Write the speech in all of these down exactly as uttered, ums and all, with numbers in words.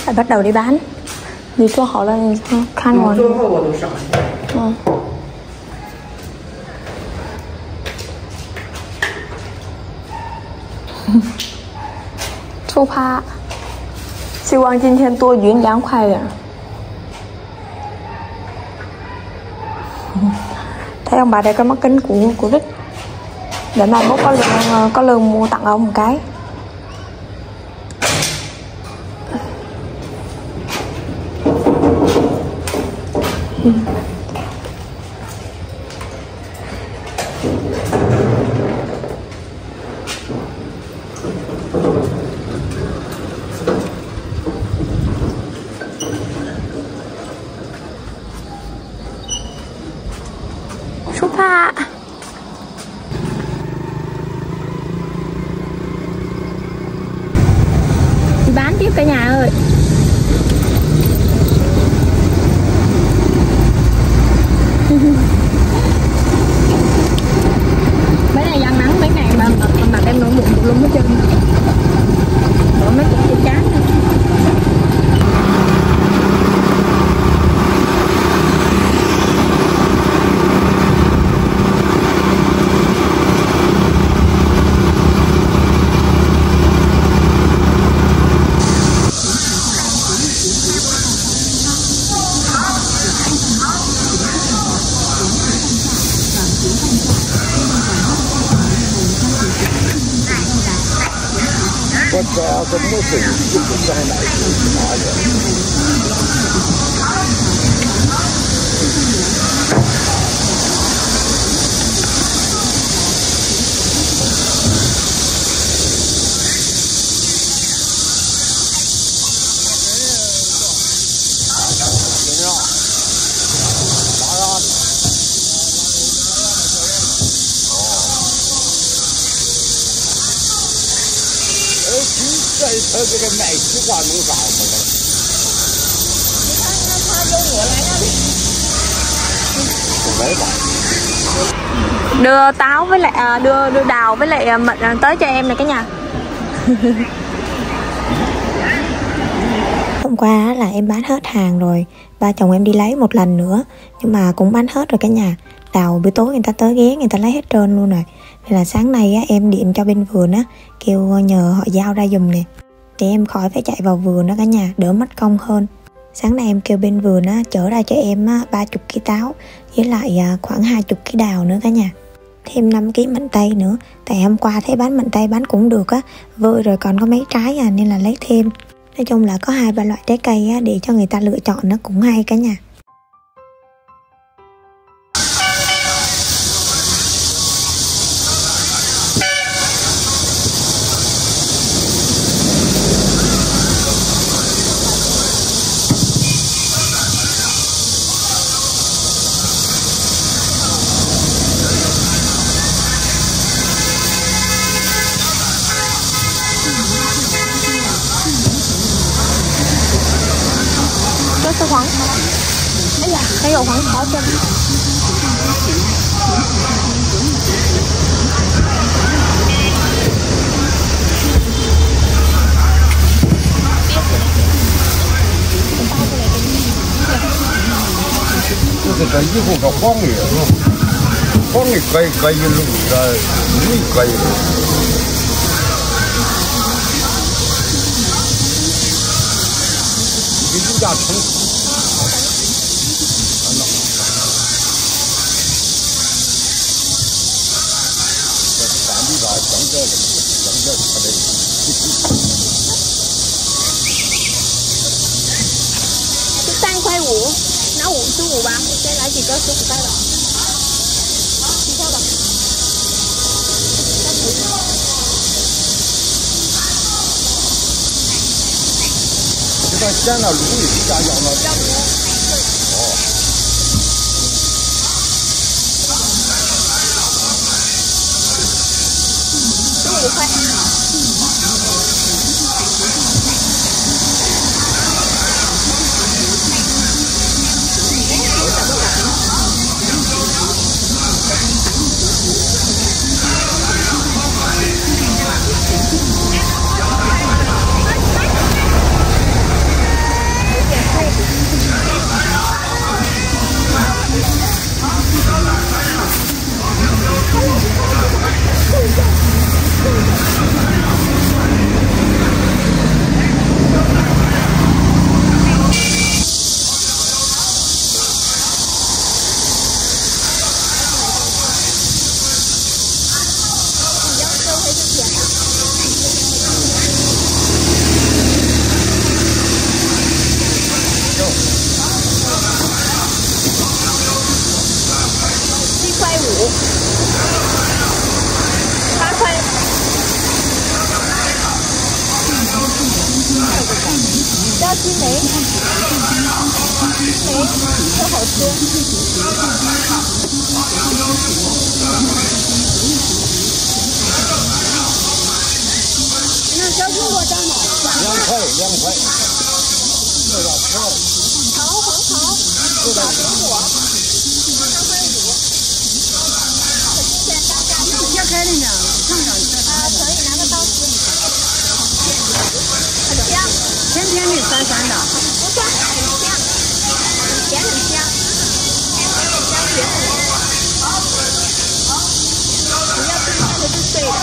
Phải bắt đầu đi bán. Vì cho họ là khăn ngon. Ừ. Su pa. 希望今天多云凉快点。Thấy ông bà đây có mắt kính của của Rích. Để mai mốt có lương có lương mua tặng ông một cái. Supa. Đi bán tiếp cả nhà ơi. Mấy này dằn nắng, mấy ngày mà mặt mặt em nổi mụn một lum hết trơn. Bỏ mấy cục trên trán nữa. 我这要是没事，就不在那里拿的。这这个卖西瓜能干什么？你看那他有我来了。来吧。 Đưa táo với lại à, đưa đưa đào với lại mận tới cho em này cả nhà. Hôm qua là em bán hết hàng rồi, ba chồng em đi lấy một lần nữa nhưng mà cũng bán hết rồi cả nhà. Đào buổi tối người ta tới ghé người ta lấy hết trơn luôn rồi. Nên là sáng nay á, em điện cho bên vườn á, kêu nhờ họ giao ra giùm nè, để em khỏi phải chạy vào vườn đó cả nhà, đỡ mất công hơn. Sáng nay em kêu bên vườn á, chở ra cho em á, ba mươi ký táo với lại à, khoảng hai mươi ký đào nữa cả nhà. Thêm năm ký mận tây nữa, tại hôm qua thấy bán mận tây bán cũng được á, vơi rồi còn có mấy trái à nên là lấy thêm. Nói chung là có hai ba loại trái cây á, để cho người ta lựa chọn nó cũng hay cả nhà. 这黄桃，哎呀，还有黄桃这里。 这个衣服个黄的，黄的可以可以弄的，绿可以。 给人家称，这山里边整这整这他的， 十三块五，拿五十五吧，再来几个十五块的，几块吧。 这个咸了卤一下要那。哦。 十五块。 要鸡梅，鸡梅特好吃。那小苹果长吗？ 两块，两块。那个好。 好，很好。小苹果，三块五。 切开的呢，烫上去。 啊，可以拿个刀切。很香， 甜甜的，酸酸的。 不酸，很香，很甜，很香，香甜的。你要吃那个是碎的，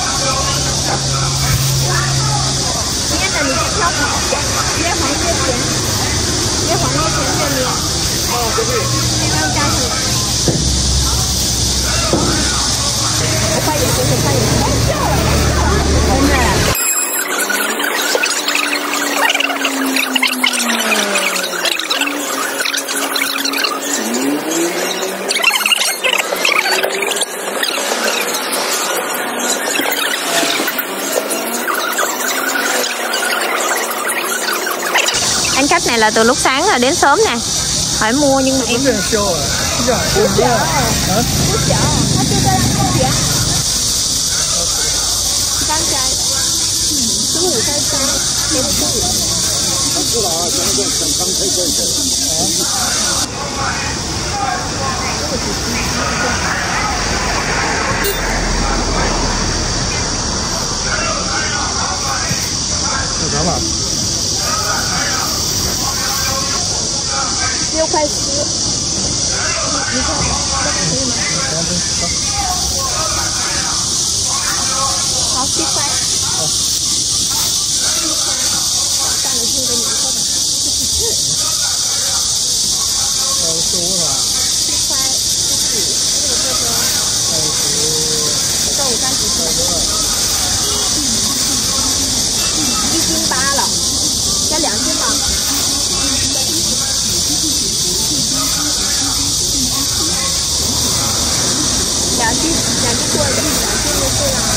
捏的你就挑好，越黄越甜，越黄越甜越捏。 哦，对对。 然后加上来。快点，就是快点，该笑了，该笑了，真的。Anh khách này là từ lúc sáng rồi đến sớm nè, hỏi mua nhưng mà em Không siêu à? Dạ, Phút chợ hả? Phút chợ, nó chưa tới ăn không chị? Con trai chú ngủ sai sai, em chú ngủ. Không biết là chẳng có chẳng không thấy cái gì. Cái gì mà? 六块十，你看，这个可以吗？好，七块。占了这个你说的， 呃，十五了。 七块十五，这个这个，这个我三十四，一斤八了，要两斤吗？两斤，两斤过的，两斤就这样。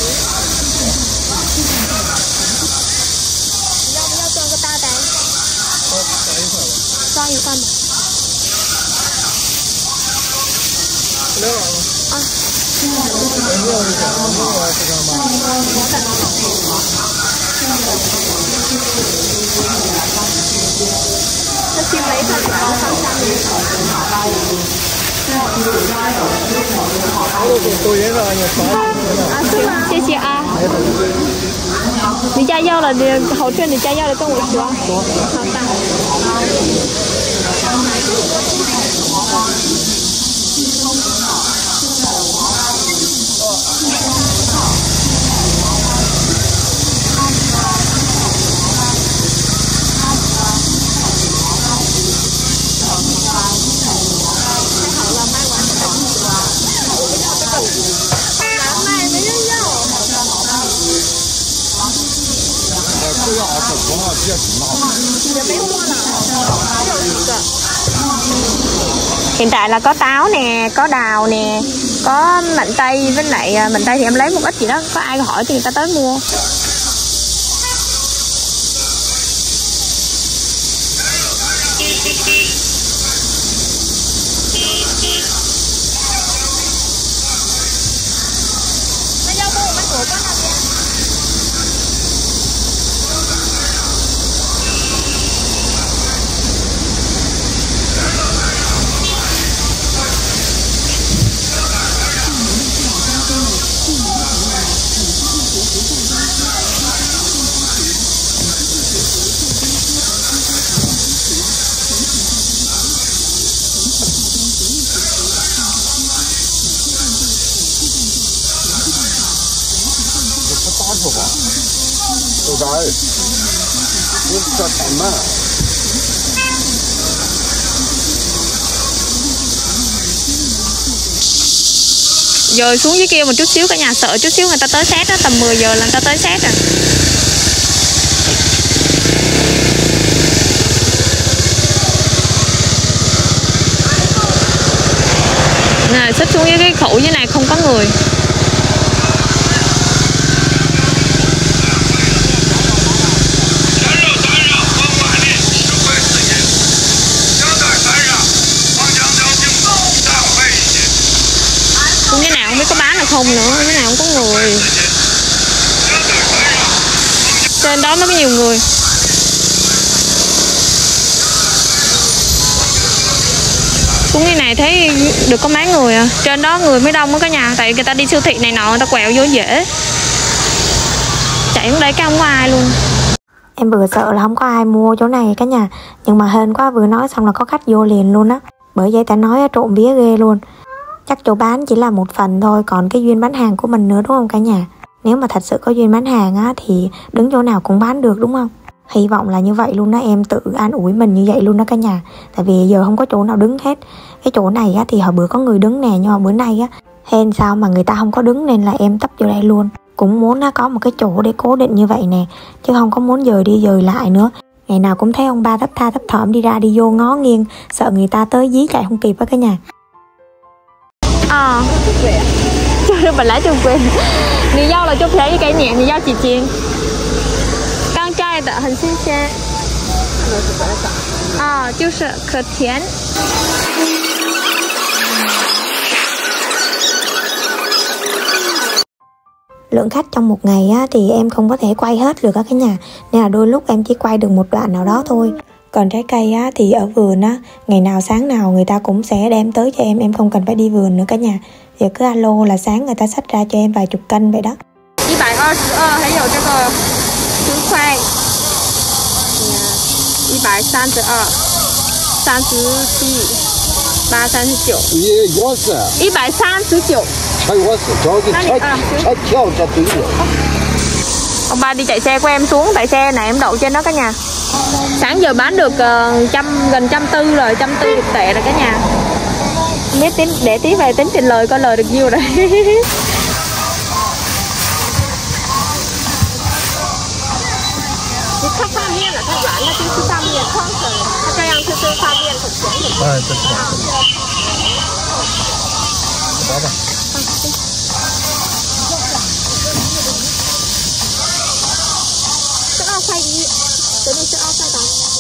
你要不要装个大袋？装一罐吧。 六了。 啊。 六一点，六是干嘛？ 这些梅它主要放下面。 抖音上有发啊，是吗？谢谢啊。你家要了的好吃，你家要了跟我说。好的。Hiện tại là có táo nè, có đào nè, có mận tây với lại mận tây thì em lấy một ít gì đó, có ai hỏi thì người ta tới mua. Rồi xuống dưới kia một chút xíu cả nhà, sợ chút xíu người ta tới xét đó, tầm mười giờ là người ta tới xét rồi. Này, xích xuống dưới cái khẩu dưới này không có người. đông nữa, cái nào cũng có người. Trên đó nó có nhiều người. Xuống cái này thấy được có mấy người à. Trên đó người mới đông á cả nhà. Tại người ta đi siêu thị này nọ, người ta quẹo vô dễ. Chạy xuống đây cái không có ai luôn. Em vừa sợ là không có ai mua chỗ này cả nhà. Nhưng mà hên quá, vừa nói xong là có khách vô liền luôn á. Bởi vậy ta nói trộm vía ghê luôn. Chắc chỗ bán chỉ là một phần thôi, còn cái duyên bán hàng của mình nữa, đúng không cả nhà? Nếu mà thật sự có duyên bán hàng á thì đứng chỗ nào cũng bán được, đúng không? Hy vọng là như vậy luôn đó, em tự an ủi mình như vậy luôn đó cả nhà. Tại vì giờ không có chỗ nào đứng hết. Cái chỗ này á thì hồi bữa có người đứng nè, nhưng mà bữa nay á hên sao mà người ta không có đứng nên là em tấp vô đây luôn. Cũng muốn nó có một cái chỗ để cố định như vậy nè, chứ không có muốn dời đi dời lại nữa. Ngày nào cũng thấy ông ba thấp tha thấp thỏm đi ra đi vô ngó nghiêng, sợ người ta tới dí chạy không kịp á cả nhà. À, cho nên mình lấy chung quyền. Lý do là chúc thế cái nhẹ, lý do chỉ chiên. Căng trai的很新鲜。啊，就是可甜。Lượng khách trong một ngày á, thì em không có thể quay hết được á cả nhà. Nên là đôi lúc em chỉ quay được một đoạn nào đó thôi. Còn trái cây á, thì ở vườn á, ngày nào sáng nào người ta cũng sẽ đem tới cho em. Em không cần phải đi vườn nữa cả nhà. Giờ cứ alo là sáng người ta xách ra cho em vài chục cân vậy đó. một trăm hai mươi hai, 还有这个十块，一百三十二，三十七，八三十九， 一钥匙， 一百三十九。 拆钥匙，只要是拆拆跳这对了。 Ông ba đi chạy xe của em xuống, tại xe này em đậu trên đó cả nhà. Sáng giờ bán được uh, trăm gần trăm tư rồi, trăm tư được tệ rồi cả nhà. Biết tính để tí về tính tiền lời coi lời được nhiêu rồi. 它发面了，它软了就是发面框粉，它这样就是发面很甜很。哎，这是。好吧。是二块一，这里是二块八。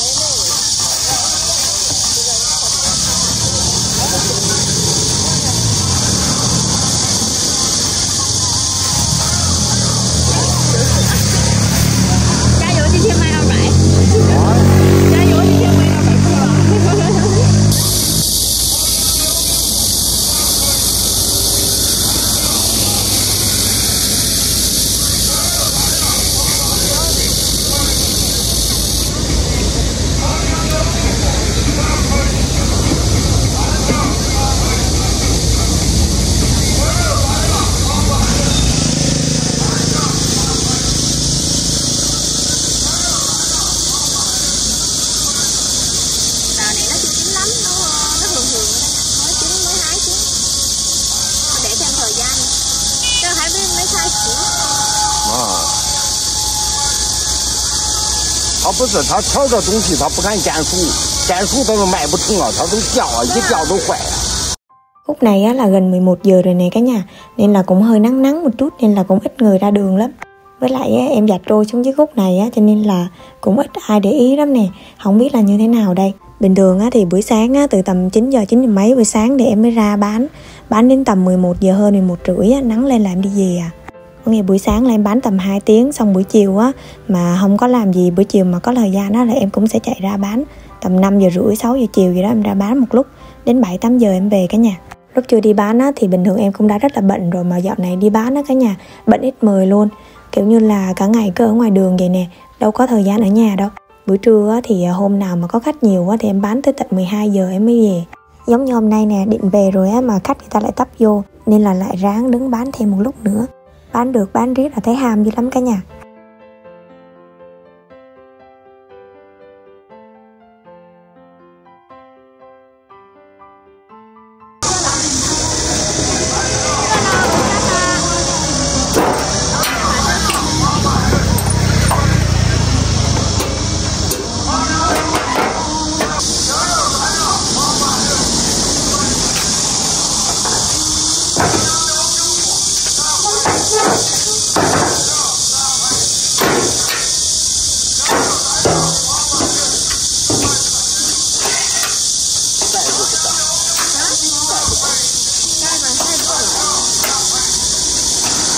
他不是，他挑这东西他不敢减速，减速他都卖不成啊，他都掉啊，一掉都坏啊. Lúc này á, là gần mười một giờ rồi nè cả nhà, nên là cũng hơi nắng nắng một chút nên là cũng ít người ra đường lắm. Với lại á, em dạt trôi xuống dưới khúc này á, cho nên là cũng ít ai để ý lắm nè, không biết là như thế nào đây. Bình thường á, thì buổi sáng á, từ tầm chín giờ, chín giờ mấy buổi sáng thì em mới ra bán, bán đến tầm mười một giờ hơn, mười một rưỡi á, nắng lên là em đi về à. Có ngày buổi sáng là em bán tầm hai tiếng, xong buổi chiều á mà không có làm gì, buổi chiều mà có thời gian á là em cũng sẽ chạy ra bán tầm năm giờ rưỡi, sáu giờ chiều gì đó em ra bán một lúc, đến bảy tám giờ em về cả nhà. Lúc chưa đi bán á thì bình thường em cũng đã rất là bận rồi, mà dạo này đi bán á cả nhà, bận ít mời luôn, kiểu như là cả ngày cứ ở ngoài đường vậy nè, đâu có thời gian ở nhà đâu. Buổi trưa á thì hôm nào mà có khách nhiều á thì em bán tới tận mười hai giờ em mới về. Giống như hôm nay nè, định về rồi á mà khách người ta lại tấp vô, nên là lại ráng đứng bán thêm một lúc nữa. Bán được bán riết là thấy ham dữ lắm cả nhà.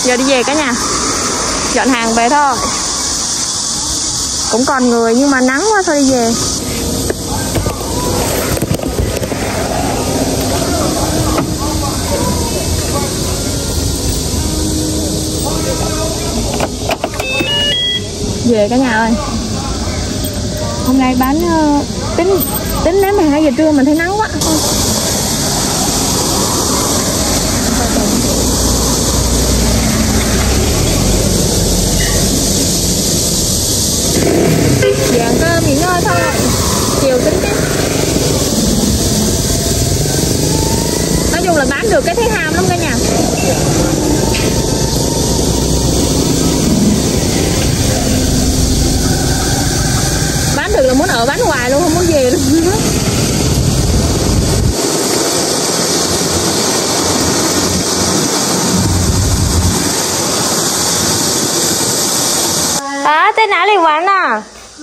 Giờ đi về cả nhà, dọn hàng về thôi. Cũng còn người nhưng mà nắng quá thôi đi về. Về cả nhà ơi. Hôm nay bán uh, tính tính đến mười hai giờ trưa mình thấy nắng quá. Chị ăn cơm nghỉ ngơi thôi, chiều tính tiếp. Nói chung là bán được cái thấy ham lắm cả nhà. Bán được là muốn ở bán hoài luôn, không muốn về luôn. À, 在哪里玩呢？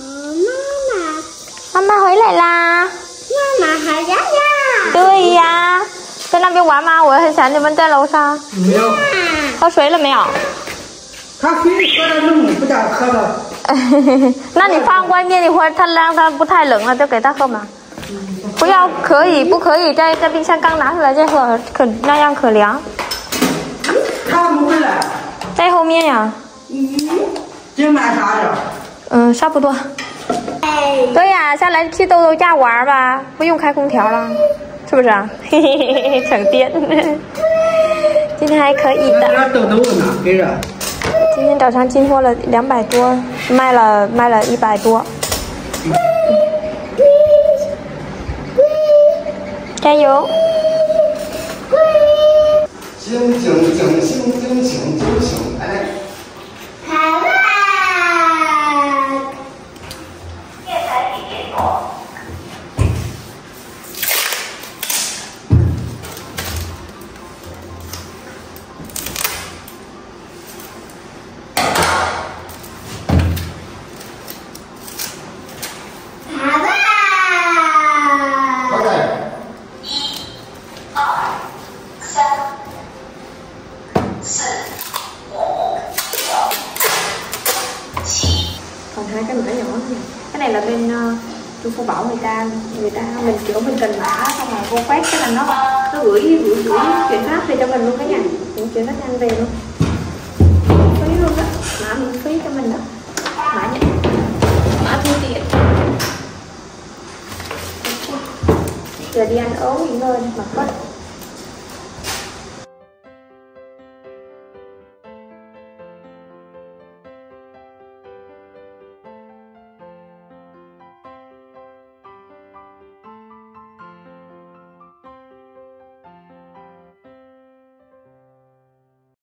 妈妈回来啦！ 妈妈回来啦！ 对呀，在那边玩吗？我很想你们在楼上。 没有。 喝水了没有？ 咖啡喝了那么不想喝了。 那你放外面一会儿，它让它不太冷了，就给它喝嘛。不要，可以不可以在在冰箱刚拿出来再喝，可那样可凉。 他不会来。 在后面呀。 嗯。今晚啥的？ 嗯，差不多。对呀，下来去豆豆家玩吧，不用开空调了，是不是啊？嘿嘿嘿嘿，省电。今天还可以的。 那豆豆呢？给着。 今天早上进货了两百多，卖了卖了一百多。加油！ 请请请请请请就请来。 Còn hai cái mã nhỏ này. Cái này là bên uh, Trung Quốc bảo người ta người ta mình kiểu mình cần mã xong rồi cô quét cái là nó nó gửi gửi gửi chuyển phát về cho mình luôn cả nhà, cũng chuyển phát nhanh về luôn, phí luôn đó, mã miễn phí cho mình đó, mã nhận mã thu tiền. Giờ đi ăn ốm nghỉ ngơi mặc quất.